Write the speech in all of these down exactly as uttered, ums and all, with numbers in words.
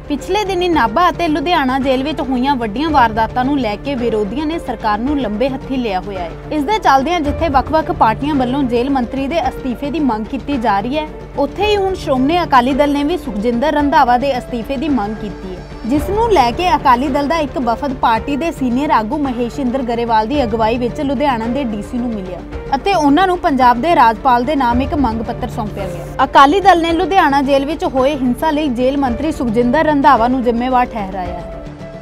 पिछले दिनी नाभा ਅਤੇ ਲੁਧਿਆਣਾ ਜੇਲ੍ਹ ਵਿੱਚ ਹੋਈਆਂ ਵੱਡੀਆਂ ਵਾਰਦਾਤਾਂ ਨੂੰ ਲੈ ਕੇ ਵਿਰੋਧੀਆਂ ਨੇ ਸਰਕਾਰ ਨੂੰ ਲੰਬੇ ਹੱਥੀ ਲਿਆ ਹੋਇਆ ਹੈ। ਇਸ ਦੇ ਚੱਲਦਿਆਂ ਜਿੱਥੇ ਵੱਖ-ਵੱਖ ਪਾਰਟੀਆਂ ਵੱਲੋਂ ਜੇਲ੍ਹ ਮੰਤਰੀ ਦੇ ਅਸਤੀਫੇ ਦੀ ਮੰਗ ਕੀਤੀ ਜਾ ਰਹੀ ਹੈ, ਉੱਥੇ ਹੀ ਹੁਣ ਸ਼੍ਰੋਮਣੀ ਅਕਾਲੀ ਦਲ ਨੇ ਵੀ ਸੁਖਜਿੰਦਰ ਰੰਧਾਵਾ ਦੇ ਅਸਤੀਫੇ ਦੀ ਮੰਗ ਕੀਤੀ ਹੈ, ਜਿਸ ਨੂੰ ਲੈ ਕੇ ਅਕਾਲੀ ਦਲ ਦਾ ਇੱਕ ਵਫਦ ਪਾਰਟੀ ਦੇ ਸੀਨੀਅਰ ਆਗੂ ਮਹੇਸ਼ਿੰਦਰ ਗਰੇਵਾਲ ਦੀ ਅਗਵਾਈ ਵਿੱਚ ਲੁਧਿਆਣਾ ਦੇ ਡੀਸੀ ਨੂੰ ਮਿਲਿਆ ਅਤੇ ਉਹਨਾਂ ਨੂੰ ਪੰਜਾਬ ਦੇ ਰਾਜਪਾਲ ਦੇ ਨਾਮ ਇੱਕ ਮੰਗ ਪੱਤਰ ਸੌਂਪਿਆ ਗਿਆ। ਅਕਾਲੀ ਦਲ ਨੇ ਲੁਧਿਆਣਾ ਜੇਲ੍ਹ ਵਿੱਚ ਹੋਏ ਹਿੰਸਾ ਲਈ ਜੇਲ੍ਹ ਮੰਤਰੀ ਸੁਖਜਿੰਦਰ ਰੰਧਾਵਾ ਨੂੰ ਜ਼ਿੰਮੇਵਾਰ ਠਹਿਰਾਇਆ ਹੈ।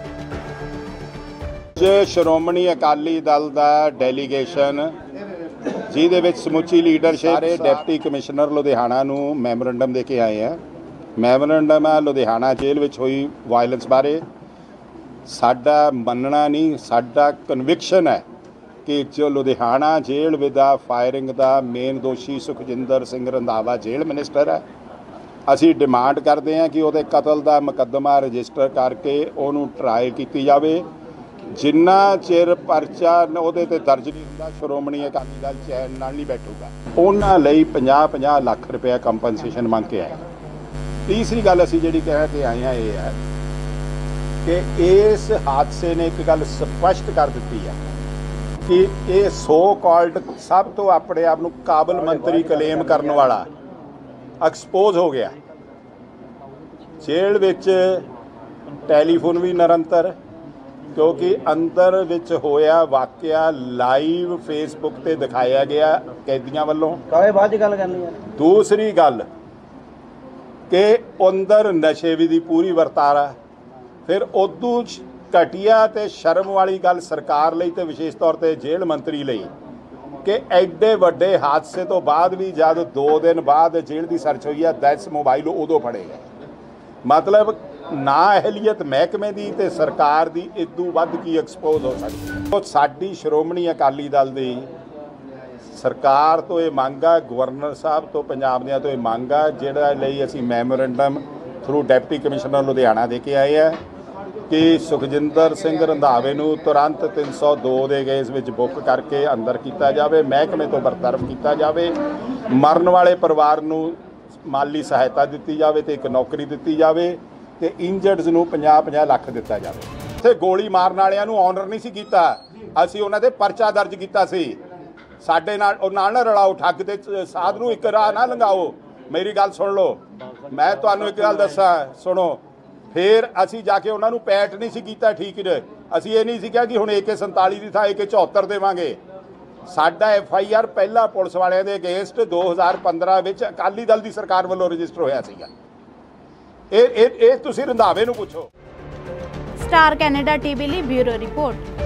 ਜੇ ਸ਼੍ਰੋਮਣੀ ਅਕਾਲੀ ਦਲ ਦਾ ਡੈਲੀਗੇਸ਼ਨ ਜਿਹਦੇ ਵਿੱਚ ਸਮੁੱਚੀ ਲੀਡਰਸ਼ਿਪ ਸਾਰੇ ਡਿਪਟੀ ਕਮਿਸ਼ਨਰ ਲੁਧਿਆਣਾ ਨੂੰ ਮੈਮੋਰੰਡਮ ਦੇ ਕੇ ਆਏ ਆ। ਮੈਮੋਰੰਡਮ ਹੈ ਲੁਧਿਆਣਾ ਜੇਲ੍ਹ ਵਿੱਚ ਹੋਈ ਵਾਇਲੈਂਸ ਬਾਰੇ। ਸਾਡਾ ਮੰਨਣਾ ਨਹੀਂ, ਸਾਡਾ ਕਨਵਿਕਸ਼ਨ ਹੈ ਕਿ ਜੋ ਲੁਧਿਆਣਾ ਜੇਲ੍ਹ ਵਿਦਾ ਫਾਇਰਿੰਗ ਦਾ ਮੇਨ ਦੋਸ਼ੀ ਸੁਖਜਿੰਦਰ ਸਿੰਘ ਰੰਧਾਵਾ ਜੇਲ੍ਹ ਮਿਨਿਸਟਰ ਹੈ। ਅਸੀਂ ਡਿਮਾਂਡ ਕਰਦੇ ਹਾਂ ਕਿ ਉਹਦੇ ਕਤਲ ਦਾ ਮੁਕੱਦਮਾ ਰਜਿਸਟਰ ਕਰਕੇ ਉਹਨੂੰ ਟਰਾਈ ਕੀਤੀ ਜਾਵੇ। ਜਿੰਨਾ ਚਿਰ ਪਰਚਾ ਉਹਦੇ ਤੇ ਦਰਜ ਨਹੀਂ ਹੁੰਦਾ ਸ਼੍ਰੋਮਣੀ ਅਕਾਲੀ ਦਲ ਚੈਨ ਨਾਲ ਨਹੀਂ ਬੈਠੂਗਾ। ਉਹਨਾਂ ਲਈ ਪੰਜਾਹ ਪੰਜਾਹ ਲੱਖ ਰੁਪਇਆ ਕੰਪਨਸੇਸ਼ਨ ਮੰਗ ਕੇ ਆਏ। ਤੀਸਰੀ ਗੱਲ ਅਸੀਂ ਜਿਹੜੀ ਕਹਿ ਕੇ ਆਏ ਹਾਂ ਇਹ ਹੈ ਕਿ ਇਸ ਹਾਦਸੇ ਨੇ ਇੱਕ ਗੱਲ ਸਪਸ਼ਟ ਕਰ ਦਿੱਤੀ ਹੈ ਕਿ ਇਹ ਸੋ ਕਾਲਡ ਸਭ ਤੋਂ ਆਪਣੇ ਆਪ ਨੂੰ ਕਾਬਲ ਮੰਤਰੀ ਕਲੇਮ ਕਰਨ ਵਾਲਾ ਐਕਸਪੋਜ਼ ਹੋ ਗਿਆ। ਜੇਲ੍ਹ ਵਿੱਚ ਟੈਲੀਫੋਨ ਵੀ ਨਿਰੰਤਰ, ਕਿਉਂਕਿ ਅੰਦਰ ਵਿੱਚ ਹੋਇਆ ਵਾਕਿਆ ਲਾਈਵ ਫੇਸਬੁੱਕ ਤੇ ਦਿਖਾਇਆ ਗਿਆ ਕੈਦੀਆਂ ਵੱਲੋਂ। ਬਾਅਦ ਚ ਗੱਲ ਕਰਨੀ ਹੈ। ਦੂਸਰੀ ਗੱਲ ਕਿ ਅੰਦਰ ਨਸ਼ੇ ਵੀ ਦੀ ਪੂਰੀ ਵਰਤਾਰਾ। ਫਿਰ ਉਦੋਂ ਘਟੀਆ ਤੇ ਸ਼ਰਮ ਵਾਲੀ ਗੱਲ ਸਰਕਾਰ ਲਈ ਤੇ ਵਿਸ਼ੇਸ਼ ਤੌਰ ਤੇ ਜੇਲ੍ਹ ਮੰਤਰੀ ਲਈ ਕਿ ਐਡੇ ਵੱਡੇ ਹਾਦਸੇ ਤੋਂ ਬਾਅਦ ਵੀ ਜਦ ਦੋ ਦਿਨ ਬਾਅਦ ਜੇਲ੍ਹ ਦੀ ਸਰਚ ਹੋਈ ਹੈ ਦਸ ਮੋਬਾਈਲ ਉਦੋਂ ਫੜੇ ਗਏ। ਮਤਲਬ ਨਾ ਅਹਿਲੀਅਤ ਮਹਿਕਮੇ ਦੀ ਤੇ ਸਰਕਾਰ ਦੀ ਇਦੋਂ ਵੱਧ ਕੀ ਐਕਸਪੋਜ਼ ਹੋ ਸਕਦੀ ਹੈ। ਸਾਡੀ ਸ਼੍ਰੋਮਣੀ ਅਕਾਲੀ ਦਲ ਦੀ ਸਰਕਾਰ ਤੋਂ ਇਹ ਮੰਗ ਆ, ਗਵਰਨਰ ਸਾਹਿਬ ਤੋਂ ਪੰਜਾਬ ਦਿਆਂ ਤੋਂ ਇਹ ਮੰਗ ਆ, ਜਿਹੜਾ ਲਈ ਅਸੀਂ memorandum through deputy commissioner Ludhiana ਦੇ ਕੇ ਆਏ ਆ ਕਿ ਸੁਖਜਿੰਦਰ ਸਿੰਘ ਰੰਧਾਵੇ ਨੂੰ ਤੁਰੰਤ ਤਿੰਨ ਸੌ ਦੋ ਦੇ ਕੇਸ ਵਿੱਚ ਬੁੱਕ ਕਰਕੇ ਅੰਦਰ ਕੀਤਾ ਜਾਵੇ, ਮਹਿਕਮੇ ਤੋਂ ਬਰਤਰਫ ਕੀਤਾ ਜਾਵੇ, ਮਰਨ ਵਾਲੇ ਪਰਿਵਾਰ ਨੂੰ ਮਾਲੀ ਸਹਾਇਤਾ ਦਿੱਤੀ ਜਾਵੇ ਤੇ ਇੱਕ ਨੌਕਰੀ ਦਿੱਤੀ ਜਾਵੇ ਤੇ ਇੰਜਰਡਸ ਨੂੰ ਪੰਜਾਹ ਪੰਜਾਹ ਲੱਖ ਦਿੱਤਾ ਜਾਵੇ। ਇੱਥੇ ਗੋਲੀ ਮਾਰਨ ਵਾਲਿਆਂ ਨੂੰ ਆਨਰ ਨਹੀਂ ਸੀ ਕੀਤਾ, ਅਸੀਂ ਉਹਨਾਂ ਦੇ ਪਰਚਾ ਦਰਜ ਕੀਤਾ ਸੀ। ਸਾਡੇ ਨਾਲ ਉਹ ਨਾਲ ਨਾ ਰਲਾਓ, ਠੱਗ ਦੇ ਸਾਧ ਨੂੰ ਇੱਕ ਰਾਹ ਨਾ ਲੰਘਾਓ। ਮੇਰੀ ਗੱਲ ਸੁਣ ਲਓ, ਮੈਂ ਤੁਹਾਨੂੰ ਇੱਕ ਗੱਲ ਦੱਸਾਂ, ਸੁਣੋ। ਫਿਰ ਅਸੀਂ ਜਾ ਕੇ ਉਹਨਾਂ ਨੂੰ ਪੈਟ ਨਹੀਂ ਸੀ ਕੀਤਾ ਠੀਕ ਨੇ। ਅਸੀਂ ਇਹ ਨਹੀਂ ਸੀ ਕਿਹਾ ਕਿ ਹੁਣ ਏ ਕੇ ਸੰਤਾਲੀ ਦੀ ਥਾਂ ਏ ਕੇ ਚੌਹੱਤਰ ਦੇਵਾਂਗੇ। ਸਾਡਾ ਐਫ ਆਈ ਆਰ ਪਹਿਲਾਂ ਪੁਲਿਸ ਵਾਲਿਆਂ ਦੇ ਅਗੇਂਸਟ ਦੋ ਹਜ਼ਾਰ ਪੰਦਰਾਂ ਵਿੱਚ ਅਕਾਲੀ ਦਲ ਦੀ ਸਰਕਾਰ ਵੱਲੋਂ ਰਜਿਸਟਰ ਹੋਇਆ ਸੀਗਾ। ਇਹ ਇਹ ਇਹ ਤੁਸੀਂ ਰੰਧਾਵੇ ਨੂੰ ਪੁੱਛੋ। ਸਟਾਰ ਕੈਨੇਡਾ ਟੀਵੀ ਲਈ ਬਿਊਰੋ ਰਿਪੋਰਟ।